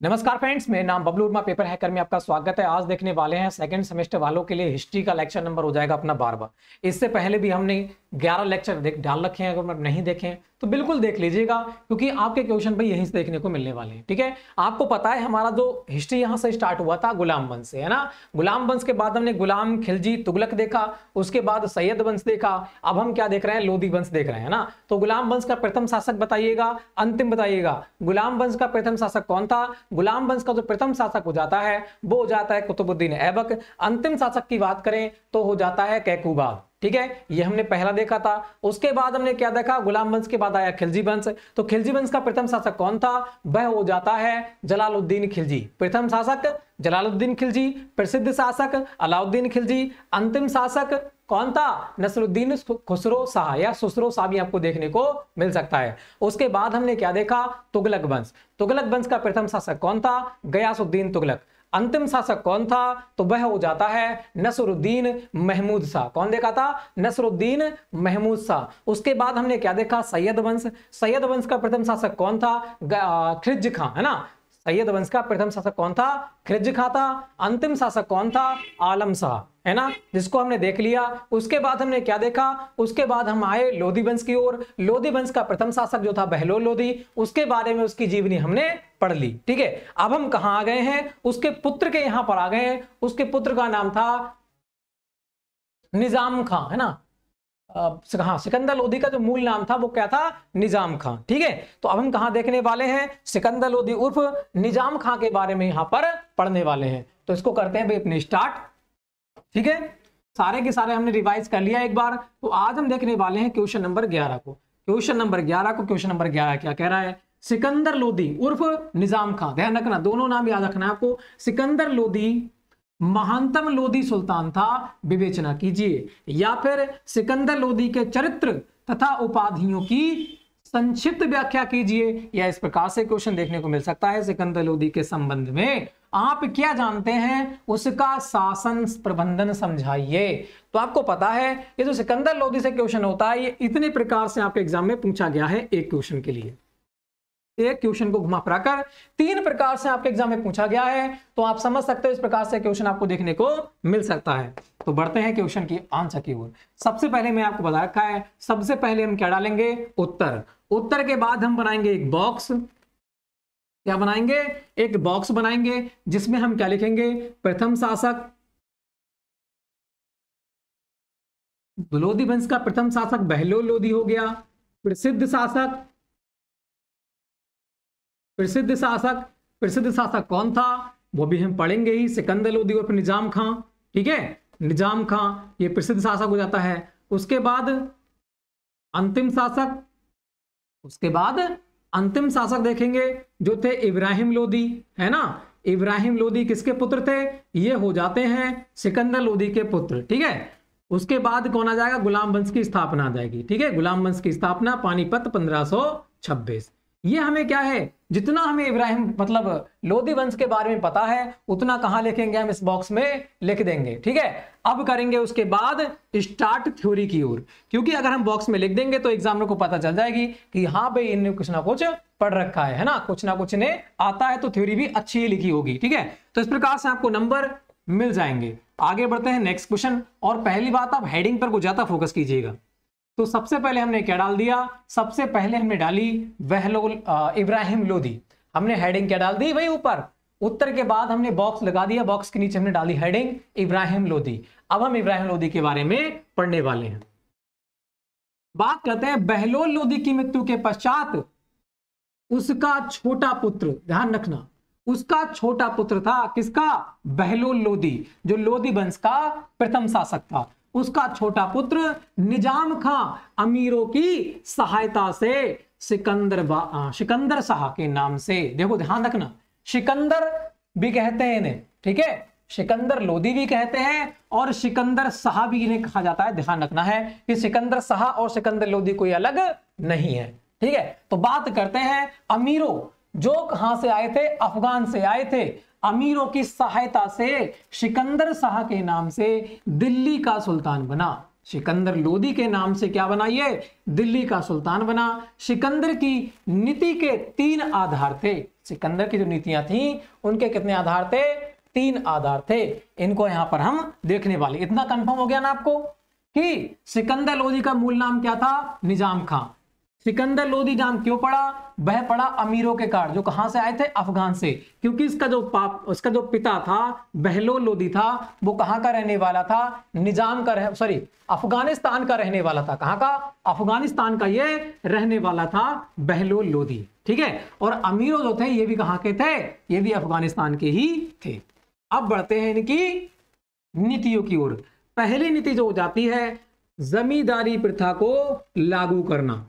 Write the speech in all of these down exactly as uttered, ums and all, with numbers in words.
नमस्कार फ्रेंड्स, मेरा नाम बबलू वर्मा, पेपर हैकर में आपका स्वागत है। आज देखने वाले हैं सेकंड सेमेस्टर वालों के लिए हिस्ट्री का लेक्चर नंबर हो जाएगा अपना बारहवां। इससे पहले भी हमने ग्यारह लेक्चर देख डाल रखे हैं, अगर नहीं देखें तो बिल्कुल देख लीजिएगा, क्योंकि आपके क्वेश्चन भाई यहीं से देखने को मिलने वाले हैं। ठीक है, आपको पता है हमारा जो हिस्ट्री यहाँ से स्टार्ट हुआ था गुलाम वंश से, है ना। गुलाम वंश के बाद हमने गुलाम, खिलजी, तुगलक देखा, उसके बाद सैयद वंश देखा, अब हम क्या देख रहे हैं, लोधी वंश देख रहे हैं ना। तो गुलाम वंश का प्रथम शासक बताइएगा, अंतिम बताइएगा। गुलाम वंश का प्रथम शासक कौन था? गुलाम वंश का जो प्रथम शासक हो जाता है वो हो जाता है कुतुबुद्दीन ऐबक। अंतिम शासक की बात करें तो हो जाता है कैकूबाद। ठीक है, ये हमने पहला देखा था। उसके बाद हमने क्या देखा, गुलाम वंश के बाद आया खिलजी वंश। तो खिलजी वंश का प्रथम शासक कौन था? वह हो जाता है जलालुद्दीन खिलजी। प्रथम शासक जलालुद्दीन खिलजी, प्रसिद्ध शासक अलाउद्दीन खिलजी, अंतिम शासक कौन था? नसरुद्दीन खुसरो शाह या सुसरो शाह भी आपको देखने को मिल सकता है। उसके बाद हमने क्या देखा, तुगलक वंश। तुगलक वंश का प्रथम शासक कौन था? गयासुद्दीन तुगलक। अंतिम शासक कौन था? तो वह हो जाता है नसरुद्दीन महमूद शाह। कौन देखा था? नसरुद्दीन महमूद शाह। उसके बाद हमने क्या देखा, सैयद वंश। सैयद वंश का प्रथम शासक कौन था? खिलजी खां, है ना। सैयद वंश का प्रथम शासक कौन था? खिलजी खां था। अंतिम शासक कौन था? आलम शाह, है ना, जिसको हमने देख लिया। उसके बाद हमने क्या देखा, उसके बाद हम आए लोधी वंश की ओर। लोधी वंश का प्रथम शासक जो था बहलोल लोधी, उसके बारे में उसकी जीवनी हमने पढ़ ली। ठीक है, अब हम कहां आ गए हैं, उसके पुत्र के यहां पर आ गए हैं। उसके पुत्र का नाम था निजाम खां, है ना। हाँ, सिकंदर लोधी का जो मूल नाम था वो क्या था? निजाम खां। ठीक है, तो अब हम कहां देखने वाले हैं, सिकंदर लोधी उर्फ निजाम खां के बारे में यहां पर पढ़ने वाले हैं। तो इसको करते हैं भाई अपने स्टार्ट। ठीक है, सारे के सारे हमने रिवाइज कर लिया एक बार। तो आज हम देखने वाले हैं क्वेश्चन नंबर ग्यारह को। क्वेश्चन नंबर ग्यारह को क्वेश्चन नंबर ग्यारह क्या कह रहा है? सिकंदर लोधी उर्फ निजाम खां, ध्यान रखना, दोनों नाम याद रखना है आपको। सिकंदर लोधी महानतम लोधी सुल्तान था, विवेचना कीजिए। या फिर सिकंदर लोधी के चरित्र तथा उपाधियों की संक्षिप्त व्याख्या कीजिए। या इस प्रकार से क्वेश्चन देखने को मिल सकता है, सिकंदर लोधी के संबंध में आप क्या जानते हैं, उसका शासन प्रबंधन समझाइए। तो आपको पता है ये जो सिकंदर लोधी से क्वेश्चन होता है, ये इतने प्रकार से आपके एग्जाम में पूछा गया है। एक क्वेश्चन के लिए एक क्वेश्चन को घुमा फिरा कर तीन प्रकार से आपके एग्जाम में पूछा गया है। तो आप समझ सकते हो इस प्रकार से क्वेश्चन आपको देखने को मिल सकता है। तो बढ़ते हैं क्वेश्चन की आंसर की ओर। सबसे पहले मैं आपको बता रखा है, सबसे पहले हम क्या डालेंगे, उत्तर। उत्तर के बाद हम बनाएंगे एक बॉक्स। क्या बनाएंगे? एक बॉक्स बनाएंगे जिसमें हम क्या लिखेंगे, प्रथम शासक। लोधी वंश का प्रथम शासक बहलोल लोधी हो गया। प्रसिद्ध शासक, प्रसिद्ध शासक प्रसिद्ध शासक कौन था वो भी हम पढ़ेंगे ही, सिकंदर लोधी और निजाम खां। ठीक है, निजाम खां ये प्रसिद्ध शासक हो जाता है। उसके बाद अंतिम शासक, उसके बाद अंतिम शासक देखेंगे जो थे इब्राहिम लोधी, है ना। इब्राहिम लोधी किसके पुत्र थे? ये हो जाते हैं सिकंदर लोधी के पुत्र। ठीक है, उसके बाद कौन आ जाएगा, गुलाम वंश की स्थापना आ जाएगी। ठीक है, गुलाम वंश की स्थापना पानीपत पंद्रह सौ छब्बीस। ये हमें क्या है, जितना हमें इब्राहिम मतलब लोधी वंश के बारे में पता है उतना कहां लिखेंगे, हम इस बॉक्स में लिख देंगे। ठीक है, अब करेंगे उसके बाद स्टार्ट थ्योरी की ओर, क्योंकि अगर हम बॉक्स में लिख देंगे तो एग्जामिनर को पता चल जाएगी कि हाँ भाई इन्हें कुछ ना कुछ पढ़ रखा है, है ना, कुछ ना कुछ इन्हें आता है, तो थ्योरी भी अच्छी ही लिखी होगी। ठीक है, तो इस प्रकार से आपको नंबर मिल जाएंगे। आगे बढ़ते हैं नेक्स्ट क्वेश्चन। और पहली बात, आप हेडिंग पर कुछ ज्यादा फोकस कीजिएगा। तो सबसे पहले हमने क्या डाल दिया, सबसे पहले हमने डाली बहलोल इब्राहिम लोधी। हमने हेडिंग क्या डाल दी भाई ऊपर, उत्तर के बाद हमने बॉक्स लगा दिया, बॉक्स के नीचे हमने डाली हेडिंग इब्राहिम लोधी। अब हम इब्राहिम लोधी के बारे में पढ़ने वाले हैं। बात करते हैं बहलोल लोधी की मृत्यु के पश्चात उसका छोटा पुत्र, ध्यान रखना, उसका छोटा पुत्र था किसका? बहलोल लोधी, जो लोधी वंश का प्रथम शासक था। उसका छोटा पुत्र निजाम खां अमीरों की सहायता से सिकंदर सिकंदर शाह के नाम से, देखो ध्यान रखना, सिकंदर भी कहते हैं इन्हें। ठीक है, सिकंदर लोधी भी कहते हैं और सिकंदर शाह भी इन्हें कहा जाता है। ध्यान रखना है कि सिकंदर शाह और सिकंदर लोधी कोई अलग नहीं है। ठीक है, तो बात करते हैं अमीरों, जो कहां से आए थे, अफगान से आए थे। अमीरों की सहायता से सिकंदर शाह के नाम से दिल्ली का सुल्तान बना। सिकंदर लोधी के नाम से क्या बना, ये दिल्ली का सुल्तान बना। सिकंदर की नीति के तीन आधार थे। सिकंदर की जो नीतियां थी उनके कितने आधार थे? तीन आधार थे। इनको यहां पर हम देखने वाले। इतना कंफर्म हो गया ना आपको कि सिकंदर लोदी का मूल नाम क्या था? निजाम खां। सिकंदर लोदी नाम क्यों पड़ा? वह पड़ा अमीरों के कारण, जो कहां से आए थे? अफगान से। क्योंकि इसका जो पाप उसका जो पिता था बहलोल लोदी था, वो कहां का रहने वाला था? निजाम का रह सॉरी अफगानिस्तान का रहने वाला था। कहां का? अफगानिस्तान का ये रहने वाला था बहलोल लोदी। ठीक है। और अमीरों जो थे ये भी कहां के थे? ये भी अफगानिस्तान के ही थे। अब बढ़ते हैं इनकी नीतियों की ओर। पहली नीति जो हो जाती है जमींदारी प्रथा को लागू करना।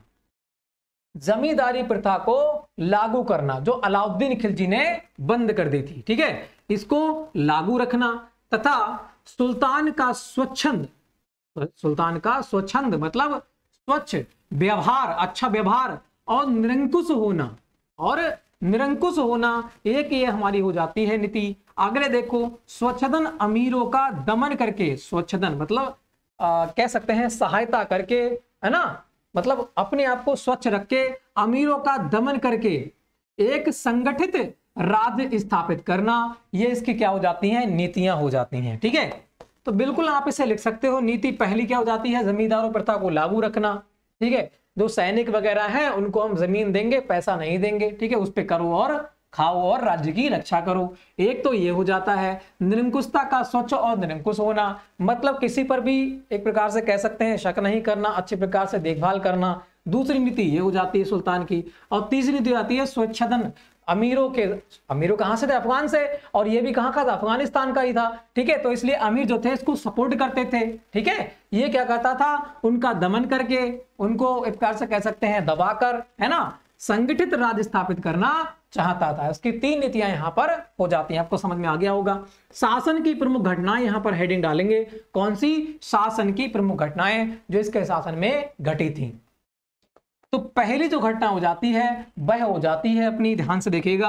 जमींदारी प्रथा को लागू करना जो अलाउद्दीन खिलजी ने बंद कर दी थी। ठीक है, इसको लागू रखना तथा सुल्तान का स्वच्छंद, सुल्तान का स्वच्छंद मतलब स्वच्छ व्यवहार, अच्छा व्यवहार और निरंकुश होना, और निरंकुश होना एक ये हमारी हो जाती है नीति। अगले देखो, स्वच्छदन अमीरों का दमन करके, स्वच्छदन मतलब आ, कह सकते हैं सहायता करके, है ना, मतलब अपने आप को स्वच्छ रख के अमीरों का दमन करके एक संगठित राज्य स्थापित करना, ये इसकी क्या हो जाती हैं? नीतियां हो जाती हैं। ठीक है, तो बिल्कुल आप इसे लिख सकते हो। नीति पहली क्या हो जाती है? जमींदारों प्रथा को लागू रखना। ठीक है, जो सैनिक वगैरह हैं उनको हम जमीन देंगे, पैसा नहीं देंगे। ठीक है, उस पे करो और खाओ और राज्य की रक्षा करो। एक तो ये हो जाता है। निरंकुशता का स्वच्छ और निरंकुश होना मतलब किसी पर भी एक प्रकार से कह सकते हैं शक नहीं करना, अच्छे प्रकार से देखभाल करना। दूसरी नीति ये हो जाती है सुल्तान की। और तीसरी नीति आती है स्वच्छदन, अमीरों के, अमीरों कहां से थे? अफगान से, और ये भी कहां का था? अफगानिस्तान का ही था। ठीक है, तो इसलिए अमीर जो थे इसको सपोर्ट करते थे। ठीक है, ये क्या करता था? उनका दमन करके, उनको एक प्रकार से कह सकते हैं दबाकर, है ना, संगठित राज्य स्थापित करना चाहता था। इसकी तीन नीतियां यहां पर हो जाती हैं। आपको समझ में आ गया होगा। शासन की प्रमुख घटनाएं यहां पर हेडिंग डालेंगे। कौन सी? शासन की प्रमुख घटनाएं जो इसके शासन में घटी थी। तो पहली जो घटना हो जाती है वह हो जाती है अपनी, ध्यान से देखिएगा,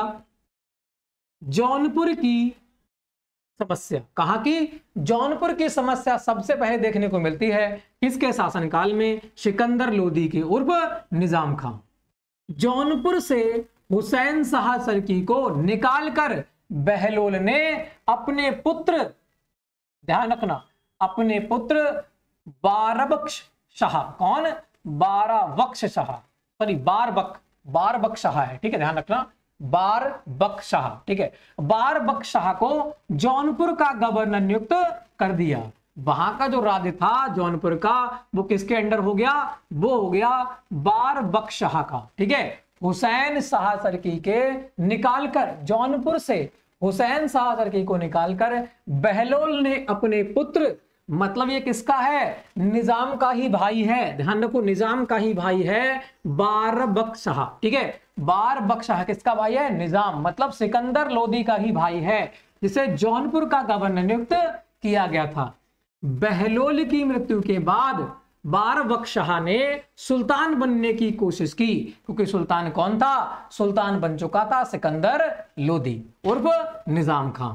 जौनपुर की समस्या। कहां की? जौनपुर की समस्या सबसे पहले देखने को मिलती है किसके शासनकाल में? सिकंदर लोदी के उर्फ निजाम खां। जौनपुर से हुसैन शाह सरकी को निकालकर बहलोल ने अपने पुत्र, ध्यान रखना, अपने पुत्र बारबख्श शाह, कौन? बारबख्श शाह, सॉरी बारबक बारबख्श शाह है। ठीक है, ध्यान रखना, बारबख्श शाह। ठीक है, बारबख्श शाह को जौनपुर का गवर्नर नियुक्त कर दिया। वहां का जो राज्य था जौनपुर का वो किसके अंडर हो गया? वो हो गया बारबख्श शाह का। ठीक है, हुसैन शाह सरकी के निकालकर, जौनपुर से हुसैन शाह सरकी को निकालकर बहलोल ने अपने पुत्र, मतलब ये किसका है? निजाम का ही भाई है। ध्यान रखो, निजाम का ही भाई है बारबख्श शाह। ठीक है, बारबख्श शाह किसका भाई है? निजाम, मतलब सिकंदर लोदी का ही भाई है, जिसे जौनपुर का गवर्नर नियुक्त किया गया था। बहलोल की मृत्यु के बाद बारबख्श शाह ने सुल्तान बनने की कोशिश की, क्योंकि सुल्तान कौन था? सुल्तान बन चुका था सिकंदर लोदी उर्फ निजाम खां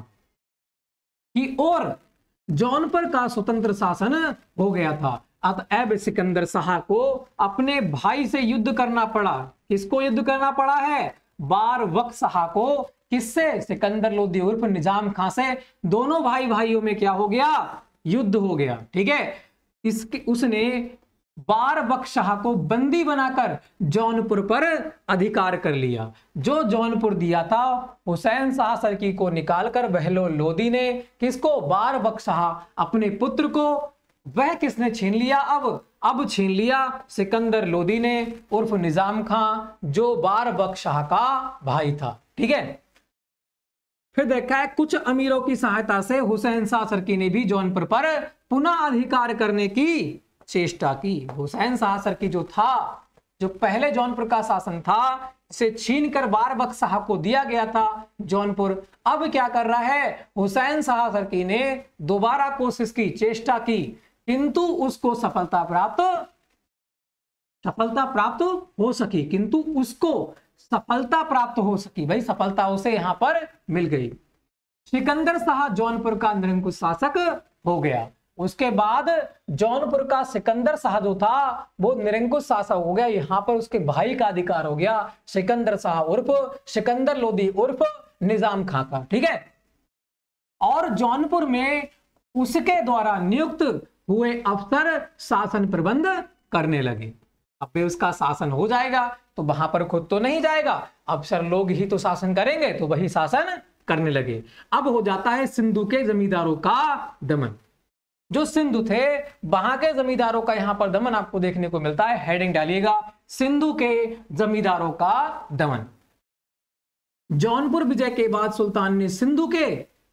की ओर जौनपुर का स्वतंत्र शासन हो गया था। अतएव सिकंदर शाह को अपने भाई से युद्ध करना पड़ा। किसको युद्ध करना पड़ा है? बारबख्श शाह को। किससे? सिकंदर लोदी उर्फ निजाम खां से। दोनों भाई भाइयों में क्या हो गया? युद्ध हो गया। ठीक है, इसके उसने बारबख्श शाह को बंदी बनाकर जौनपुर पर अधिकार कर लिया। जो जौनपुर दिया था हुसैन शाह सरकी को निकालकर बहलोल लोदी ने किसको? बारबख्श शाह, अपने पुत्र को। वह किसने छीन लिया? अब अब छीन लिया सिकंदर लोदी ने उर्फ निजाम खां, जो बारबख्श शाह का भाई था। ठीक है, फिर देखा है कुछ अमीरों की सहायता से हुसैन शाह सरकी ने भी जौनपुर पर पुनः अधिकार करने की चेष्टा की। हुसैन शाह सरकी जो था, जो पहले जौनपुर का शासन था, इसे छीनकर बारबख्श शाह को दिया गया था जौनपुर, अब क्या कर रहा है? हुसैन शाह सरकी ने दोबारा कोशिश की, चेष्टा की, किंतु उसको सफलता प्राप्त सफलता प्राप्त हो सकी किंतु उसको सफलता प्राप्त हो सकी भाई सफलता उसे यहां पर मिल गई। सिकंदर शाह जौनपुर का निरंकुश शासक हो गया। उसके बाद जौनपुर का सिकंदर शाह जो था वो निरंकुश शासक हो गया, यहां पर उसके भाई का अधिकार हो गया सिकंदर शाह उर्फ सिकंदर लोदी उर्फ निजाम खां का, ठीक है। और जौनपुर में उसके द्वारा नियुक्त हुए अफसर शासन प्रबंध करने लगे। अब भी उसका शासन हो जाएगा तो वहां पर खुद तो नहीं जाएगा, अफसर लोग ही तो शासन करेंगे, तो वही शासन करने लगे। अब हो जाता है सिंधु के जमींदारों का दमन। जो सिंधु थे वहां के जमींदारों का यहां पर दमन आपको देखने को मिलता है। हेडिंग डालिएगा, सिंधु के जमींदारों का दमन। जौनपुर विजय के बाद सुल्तान ने सिंधु के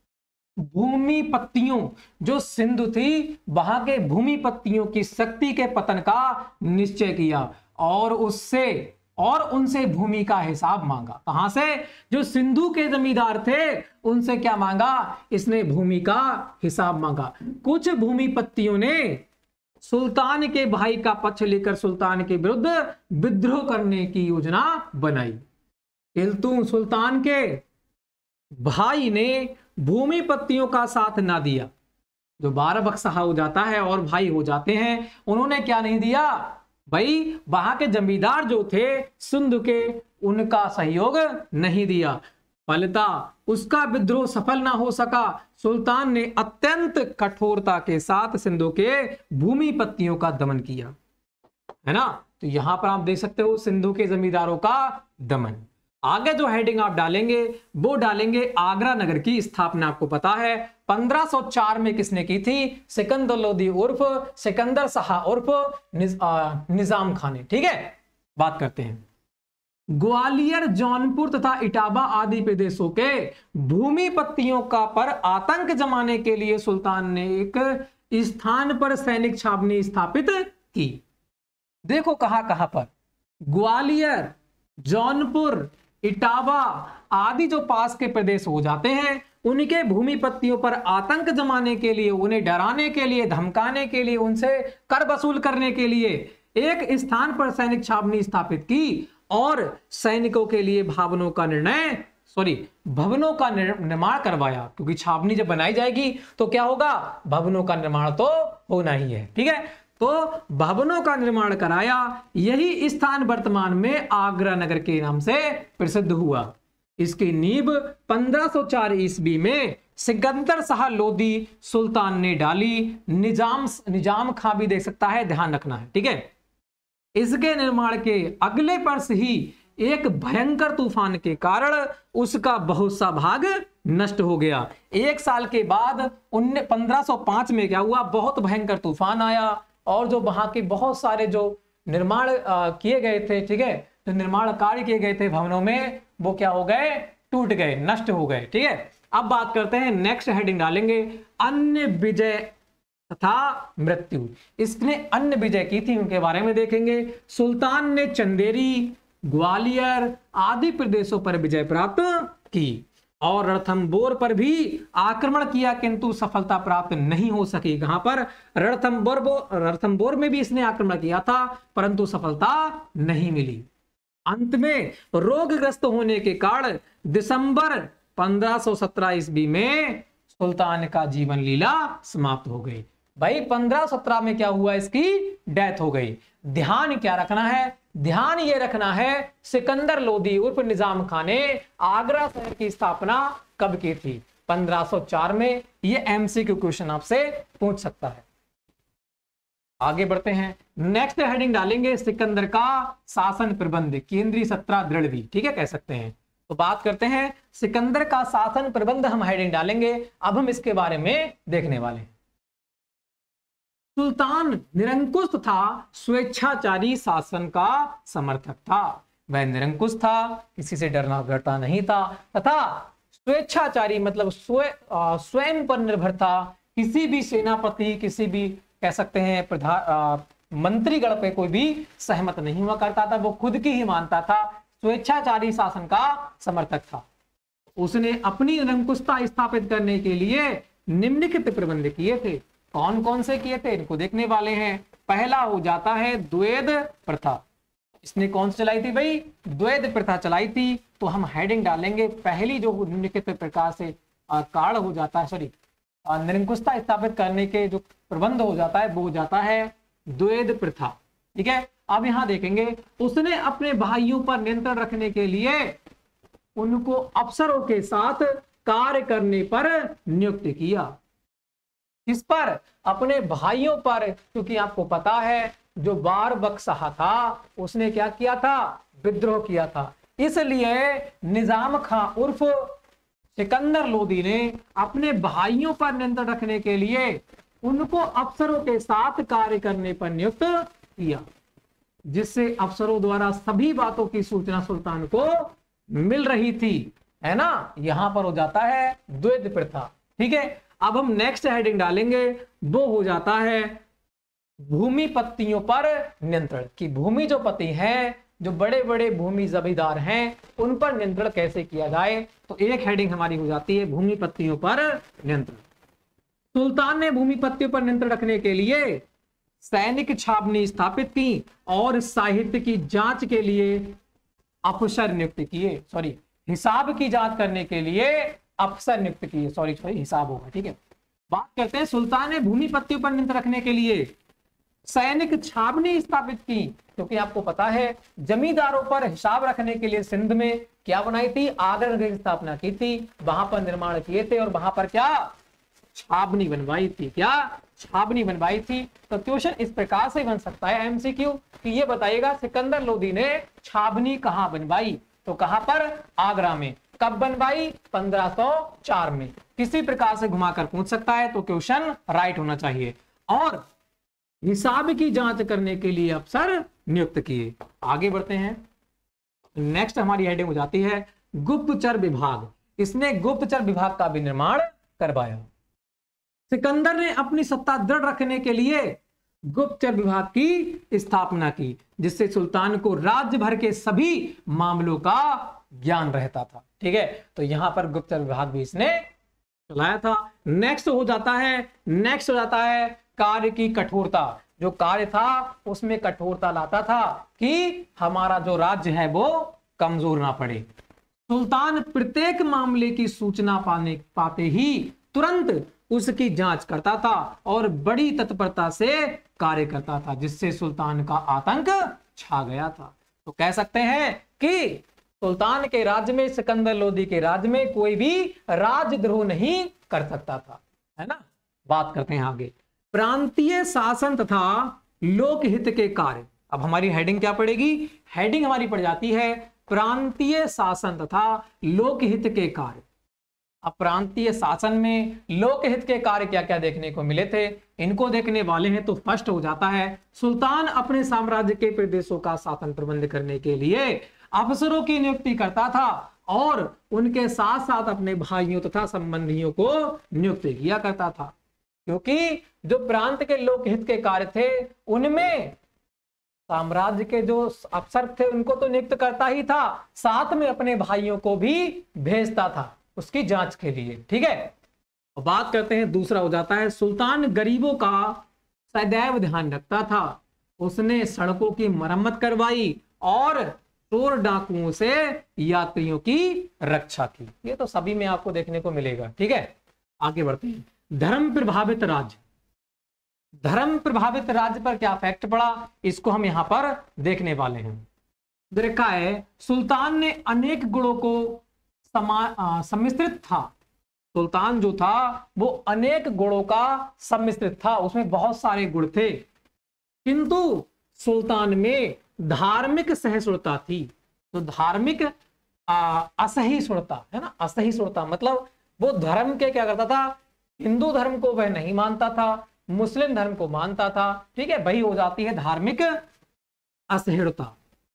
भूमि पत्तियों, जो सिंधु थी वहां के भूमि पत्तियों की शक्ति के पतन का निश्चय किया और उससे और उनसे भूमि का हिसाब मांगा। कहां से? जो सिंधु के जमींदार थे उनसे क्या मांगा? इसने भूमि का हिसाब मांगा। कुछ भूमि पत्तियों ने सुल्तान के भाई का पक्ष लेकर सुल्तान के विरुद्ध विद्रोह करने की योजना बनाई, किंतु सुल्तान के भाई ने भूमि पत्तियों का साथ ना दिया। जो बारह बख्शा हो जाता है और भाई हो जाते हैं, उन्होंने क्या नहीं दिया भाई, वहां के जमींदार जो थे सिंधु के, उनका सहयोग नहीं दिया। फलता उसका विद्रोह सफल ना हो सका। सुल्तान ने अत्यंत कठोरता के साथ सिंधु के भूमि पत्तियों का दमन किया, है ना। तो यहां पर आप देख सकते हो सिंधु के जमींदारों का दमन। आगे जो हेडिंग आप डालेंगे वो डालेंगे आगरा नगर की स्थापना। आपको पता है पंद्रह सौ चार में किसने की थी? सिकंदर लोदी उर्फ सिकंदर शाह उर्फ निज, निजाम खान ने, ठीक है। बात करते हैं ग्वालियर, जौनपुर तथा इटावा आदि प्रदेशों के भूमि पत्तियों का पर आतंक जमाने के लिए सुल्तान ने एक स्थान पर सैनिक छावनी स्थापित की। देखो कहां कहां पर, ग्वालियर, जौनपुर, इटावा आदि जो पास के प्रदेश हो जाते हैं, उनके भूमि पत्तियों पर आतंक जमाने के लिए, उन्हें डराने के लिए, धमकाने के लिए, उनसे कर वसूल करने के लिए एक स्थान पर सैनिक छावनी स्थापित की और सैनिकों के लिए भवनों का निर्णय सॉरी भवनों का निर्माण करवाया। क्योंकि छावनी जब बनाई जाएगी तो क्या होगा? भवनों का निर्माण तो होना ही है, ठीक है। तो भवनों का निर्माण कराया। यही स्थान वर्तमान में आगरा नगर के नाम से प्रसिद्ध हुआ। इसकी नींव पंद्रह सौ चार ईस्वी में सिकंदर शाह लोदी सुल्तान ने डाली। निजाम निजाम खां भी देख सकता है, ध्यान रखना है, ठीक है। इसके निर्माण के अगले वर्ष ही एक भयंकर तूफान के कारण उसका बहुत सा भाग नष्ट हो गया। एक साल के बाद पंद्रह सौ पांच में क्या हुआ? बहुत भयंकर तूफान आया और जो वहां के बहुत सारे जो निर्माण किए गए थे, ठीक है, जो निर्माण कार्य किए गए थे भवनों में, वो क्या हो गए? टूट गए, नष्ट हो गए, ठीक है। अब बात करते हैं, नेक्स्ट हेडिंग डालेंगे अन्य विजय तथा मृत्यु। इसने अन्य विजय की थी, उनके बारे में देखेंगे। सुल्तान ने चंदेरी, ग्वालियर आदि प्रदेशों पर विजय प्राप्त की और रणथंबोर पर भी आक्रमण किया, किंतु सफलता प्राप्त नहीं हो सकी। कहां पर? रणथंबोर रणथंबोर में भी इसने आक्रमण किया था, परंतु सफलता नहीं मिली। अंत में रोगग्रस्त होने के कारण दिसंबर पंद्रह सौ सत्रह ईस्वी में सुल्तान का जीवन लीला समाप्त हो गई। भाई पंद्रह सौ सत्रह में क्या हुआ? इसकी डेथ हो गई। ध्यान क्या रखना है? ध्यान ये रखना है सिकंदर लोदी उर्फ निजाम खान ने आगरा शहर की स्थापना कब की थी? पंद्रह सौ चार में। ये एमसीक्यू क्वेश्चन आपसे पूछ सकता है। आगे बढ़ते हैं, नेक्स्ट हेडिंग डालेंगे सिकंदर का शासन प्रबंध, केंद्रीय सत्ता दृढ़ भी, ठीक है, कह सकते हैं। तो बात करते हैं सिकंदर का शासन प्रबंध, हम हेडिंग डालेंगे। अब हम इसके बारे में देखने वाले हैं। सुल्तान निरंकुश था, स्वेच्छाचारी शासन का समर्थक था। वह निरंकुश था, किसी से डरना डरता नहीं था, तथा स्वेच्छाचारी मतलब स्वयं स्वयं पर निर्भर था। किसी भी सेनापति, किसी भी कह सकते हैं प्रधान मंत्रीगण पे कोई भी सहमत नहीं हुआ करता था, वो खुद की ही मानता था। स्वेच्छाचारी शासन का समर्थक था। उसने अपनी निरंकुशता स्थापित करने के लिए निम्नलिखित प्रबंध किए थे। कौन कौन से किए थे इनको देखने वाले हैं। पहला हो जाता है द्वैध प्रथा। इसने कौन सी चलाई थी भाई? द्वैध प्रथा चलाई थी। तो हम हेडिंग डालेंगे पहली जो निम्नलिखित प्रकार से कारण हो जाता है, सॉरी निरंकुशता स्थापित करने के जो प्रबंध हो जाता है वो हो जाता है द्वैध प्रथा। ठीक है, अब यहां देखेंगे उसने अपने भाइयों पर नियंत्रण रखने के लिए उनको अफसरों के साथ कार्य करने पर नियुक्त किया। इस पर अपने भाइयों पर, क्योंकि आपको पता है जो बार बख्शाह था उसने क्या किया था, विद्रोह किया था, इसलिए निजाम खां उर्फ सिकंदर लोदी ने अपने भाइयों पर नियंत्रण रखने के लिए उनको अफसरों के साथ कार्य करने पर नियुक्त किया, जिससे अफसरों द्वारा सभी बातों की सूचना सुल्तान को मिल रही थी, है ना। यहां पर हो जाता है द्वैध प्रथा। ठीक है, अब हम नेक्स्ट हेडिंग डालेंगे, वो हो जाता है भूमि पत्तियों पर नियंत्रण, की भूमि जो पति हैं, जो बड़े बड़े भूमि जमींदार हैं, उन पर नियंत्रण कैसे किया जाए। तो एक हेडिंग हमारी हो जाती है भूमि पत्तियों पर नियंत्रण। सुल्तान ने भूमि पत्तियों पर नियंत्रण रखने के लिए सैनिक छावनी स्थापित की और साहित्य की जांच के लिए अफसर नियुक्त किए, सॉरी हिसाब की जांच करने के लिए अफसर नियुक्त किए, सॉरी सॉरी हिसाब होगा। ठीक है, बात करते हैं सुल्तान ने भूमि पत्तियों पर नियंत्रण रखने के लिए सैनिक छावनी स्थापित की, क्योंकि आपको पता है जमींदारों पर हिसाब रखने के लिए सिंध में क्या बनाई थी, आगरा की स्थापना की थी, वहां पर निर्माण किए थे और वहां पर क्या छावनी बनवाई थी, क्या छावनी बनवाई थी। तो क्वेश्चन इस प्रकार से बन सकता है एमसीक्यू कि ये बताइएगा सिकंदर लोदी ने छावनी कहां बनवाई, तो कहां पर, आगरा में। कब बनवाई, पंद्रह सौ चार में। किसी प्रकार से घुमाकर पूछ सकता है, तो क्वेश्चन राइट होना चाहिए। और हिसाब की जांच करने के लिए अफसर नियुक्त किए। आगे बढ़ते हैं, नेक्स्ट हमारी हेडिंग हो जाती है गुप्तचर विभाग। इसने गुप्तचर विभाग का भी निर्माण करवाया। सिकंदर ने अपनी सत्ता दृढ़ रखने के लिए गुप्तचर विभाग की स्थापना की, जिससे सुल्तान को राज्य भर के सभी मामलों का ज्ञान रहता था। ठीक है, तो यहां पर गुप्तचर विभाग भी इसने चलाया था। नेक्स्ट हो जाता है नेक्स्ट हो जाता है कार्य की कठोरता। जो कार्य था उसमें कठोरता लाता था कि हमारा जो राज्य है वो कमजोर ना पड़े। सुल्तान प्रत्येक मामले की सूचना पाने पाते ही तुरंत उसकी जांच करता था और बड़ी तत्परता से कार्य करता था, जिससे सुल्तान का आतंक छा गया था। तो कह सकते हैं कि सुल्तान के राज्य में, सिकंदर लोदी के राज्य में कोई भी राजद्रोह नहीं कर सकता था, है ना। बात करते हैं आगे प्रांतीय शासन तथा लोकहित के कार्य। अब हमारी हेडिंग क्या पड़ेगी, हेडिंग हमारी पड़ जाती है प्रांतीय शासन तथा लोकहित के कार्य। अब प्रांतीय शासन में लोकहित के कार्य क्या क्या देखने को मिले थे, इनको देखने वाले हैं। तो फर्स्ट हो जाता है सुल्तान अपने साम्राज्य के प्रदेशों का शासन प्रबंध करने के लिए अफसरों की नियुक्ति करता था और उनके साथ साथ अपने भाइयों तथा संबंधियों को नियुक्त किया करता था, क्योंकि जो प्रांत के लोकहित के कार्य थे उनमें साम्राज्य के जो अफसर थे उनको तो नियुक्त करता ही था, साथ में अपने भाइयों को भी भेजता था उसकी जांच के लिए। ठीक है, और बात करते हैं दूसरा हो जाता है सुल्तान गरीबों का सदैव ध्यान रखता था। उसने सड़कों की मरम्मत करवाई और चोर डाकुओं से यात्रियों की रक्षा की। ये तो सभी में आपको देखने को मिलेगा। ठीक है, आगे बढ़ते हैं धर्म प्रभावित राज्य। धर्म प्रभावित राज्य पर क्या इफेक्ट पड़ा, इसको हम यहां पर देखने वाले हैं। देखा है सुल्तान ने अनेक गुणों को समा सम्मिश्रित था। सुल्तान जो था वो अनेक गुणों का सम्मिश्रित था, उसमें बहुत सारे गुण थे, किंतु सुल्तान में धार्मिक सहिष्णुता थी। तो धार्मिक असहिष्णुता है ना, असहिष्णुता मतलब वो धर्म के क्या करता था, हिंदू धर्म को वह नहीं मानता था, मुस्लिम धर्म को मानता था। ठीक है, वही हो जाती है धार्मिक असहिष्णुता।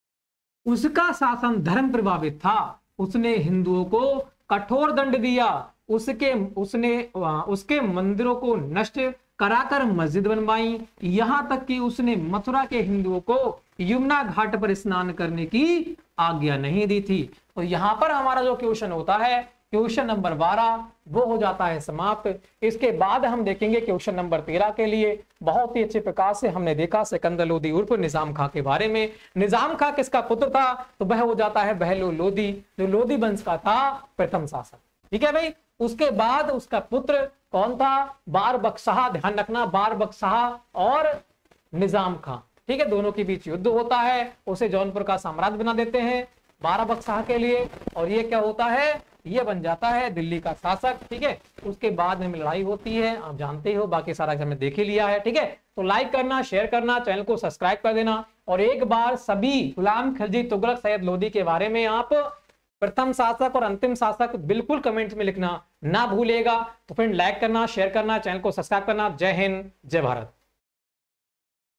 उसका शासन धर्म प्रभावित था। उसने हिंदुओं को कठोर दंड दिया, उसके उसने उसके मंदिरों को नष्ट कराकर मस्जिद बनवाई, यहां तक कि उसने मथुरा के हिंदुओं को यमुना घाट पर स्नान करने की आज्ञा नहीं दी थी। तो यहां पर हमारा जो क्वेश्चन होता है क्वेश्चन नंबर बारह वो हो जाता है समाप्त। इसके बाद हम देखेंगे क्वेश्चन नंबर तेरह के लिए। बहुत ही अच्छे प्रकार से हमने देखा सिकंदर लोदी उर्फ निजाम खां के बारे में। निजाम खां किसका पुत्र था, तो वह हो जाता है बहलोल लोदी, जो लोदी वंश का था प्रथम शासक। ठीक है भाई, उसके बाद उसका पुत्र कौन था? बार बख्शाह, ध्यान रखना, बार बख्शाह और निजाम खां, ठीक है, दोनों के बीच युद्ध होता है, उसे जौनपुर का साम्राज्य बना देते हैं बारह बख्शाह के लिए, और ये क्या होता है? ये बन जाता है दिल्ली का शासक, ठीक है। उसके बाद में लड़ाई होती है, आप जानते हो, बाकी सारा हमने देख ही लिया है, ठीक है। तो लाइक करना, शेयर करना, चैनल को सब्सक्राइब कर देना, और एक बार सभी गुलाम खिलजी, तुगलक, सैयद लोदी के बारे में आप प्रथम शासक और अंतिम शासक बिल्कुल कमेंट में लिखना ना भूलिएगा। तो फ्रेंड लाइक करना, शेयर करना, चैनल को सब्सक्राइब करना। जय हिंद, जय भारत।